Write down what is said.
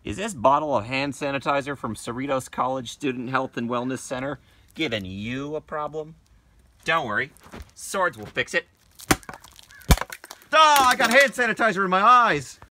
Is this bottle of hand sanitizer from Cerritos College Student Health and Wellness Center giving you a problem? Don't worry, Swords will fix it. Ah, I got hand sanitizer in my eyes.